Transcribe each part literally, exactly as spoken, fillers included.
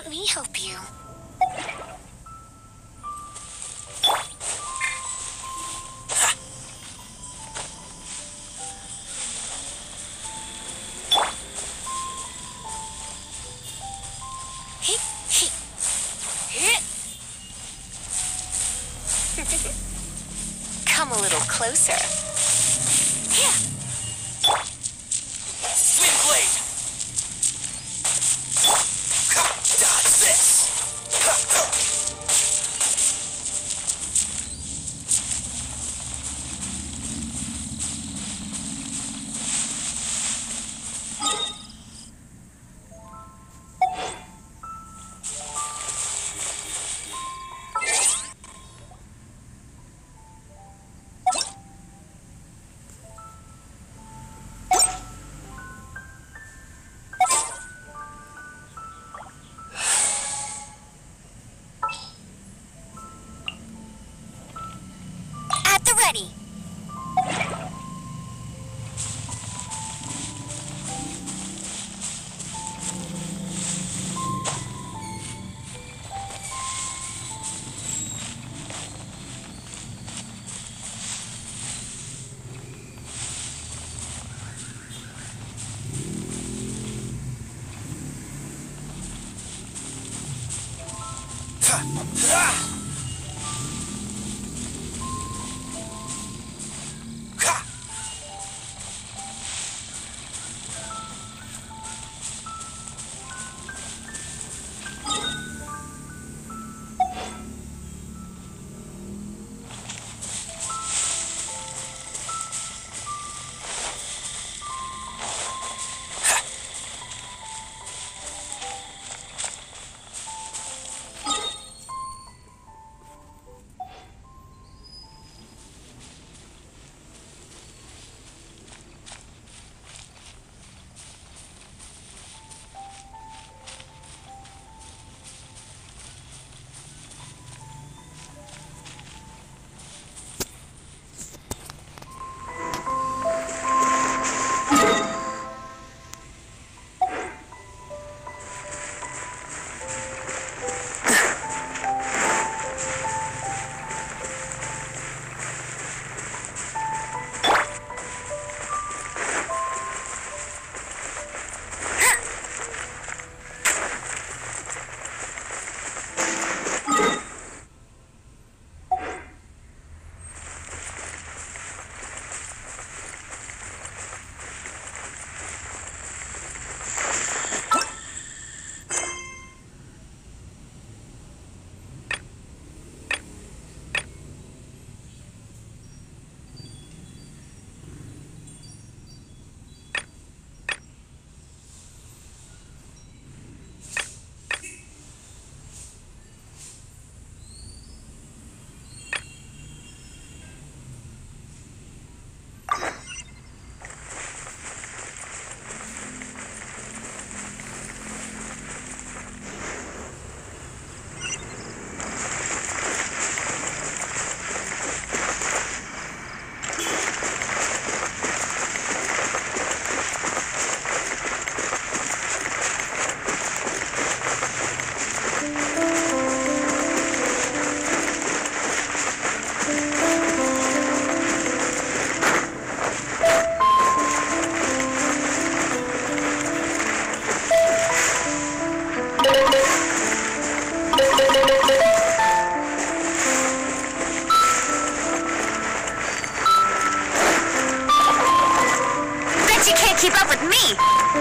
me help you? Come a little closer. Yeah. Swing blade! Dodge this! At the ready. Keep up with me!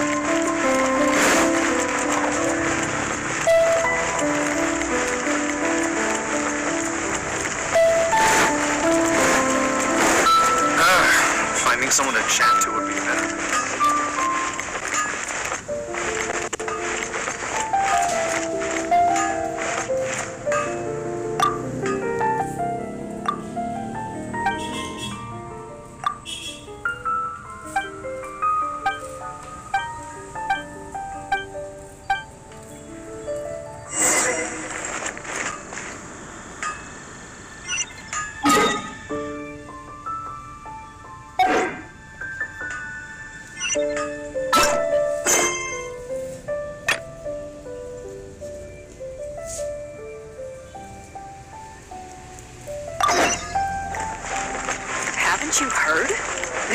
Uh, finding someone to chat to would be better.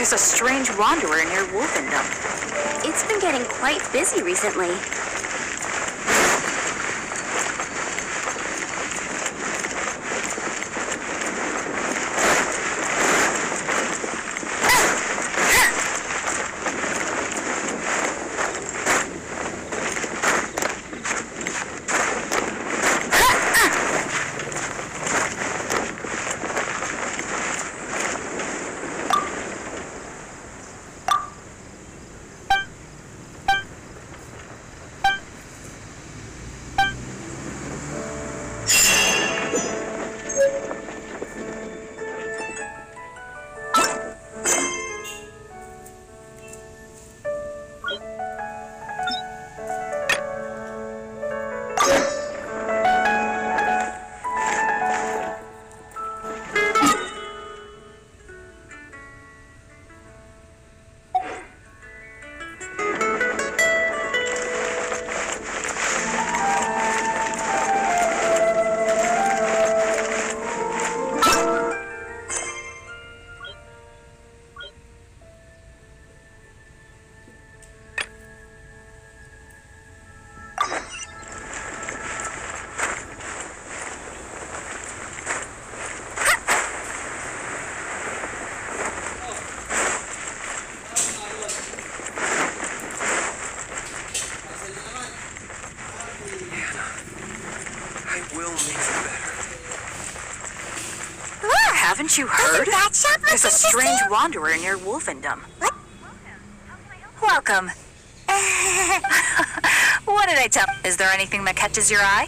There's a strange wanderer near Wolfendom. It's been getting quite busy recently. Haven't you heard? That shop look There's a strange interesting? wanderer near Wolfendom. What? Welcome. What did I tell? Is there anything that catches your eye?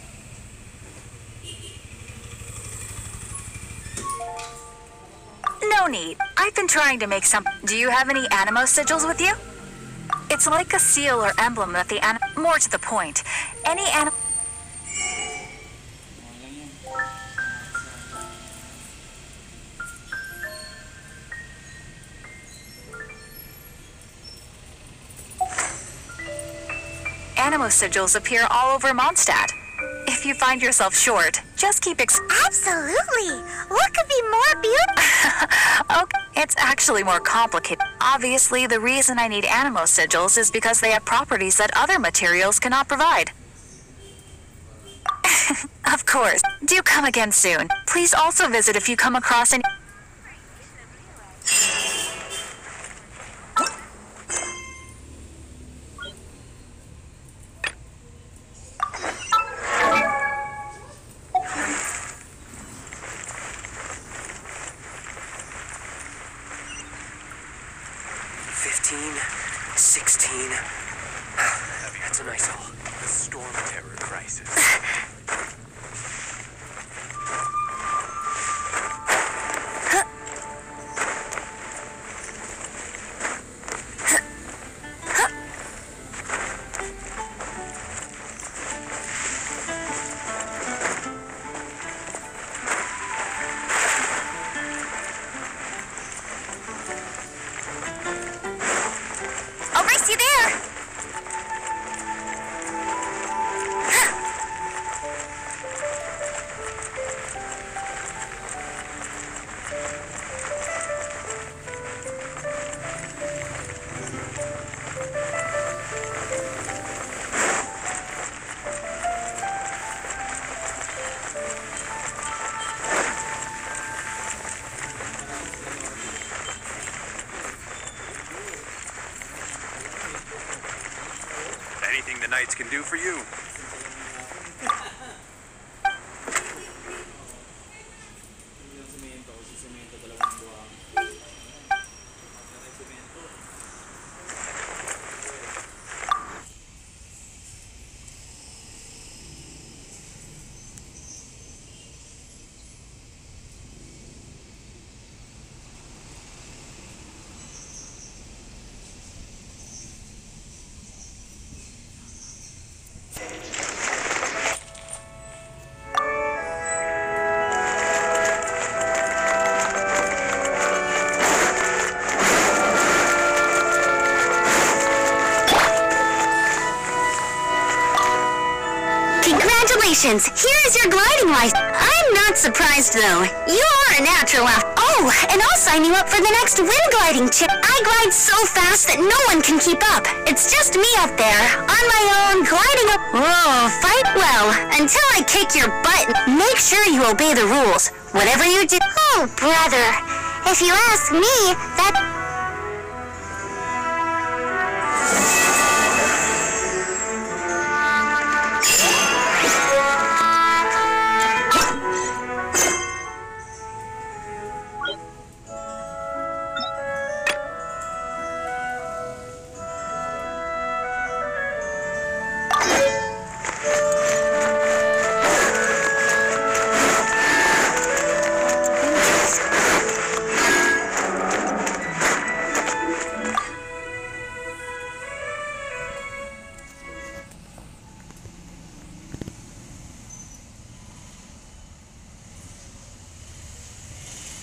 No need. I've been trying to make some. Do you have any animo sigils with you? It's like a seal or emblem that the an. More to the point, any anim. Animo sigils appear all over Mondstadt. If you find yourself short, just keep ex- Absolutely. What could be more beautiful? Okay, it's actually more complicated. Obviously, the reason I need animo sigils is because they have properties that other materials cannot provide. Of course. Do come again soon. Please also visit if you come across any... Fifteen, sixteen. That's a nice haul. The storm terror crisis. I'll race you there. Anything the Knights can do for you. Congratulations! Here is your gliding license. I'm not surprised, though. You are a natural after. Oh, and I'll sign you up for the next wind gliding chip. I glide so fast that no one can keep up. It's just me up there, on my own, gliding up. Whoa, fight well. Until I kick your butt, make sure you obey the rules. Whatever you do. Oh, brother. If you ask me, that...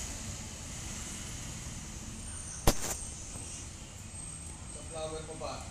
Flower pa ba?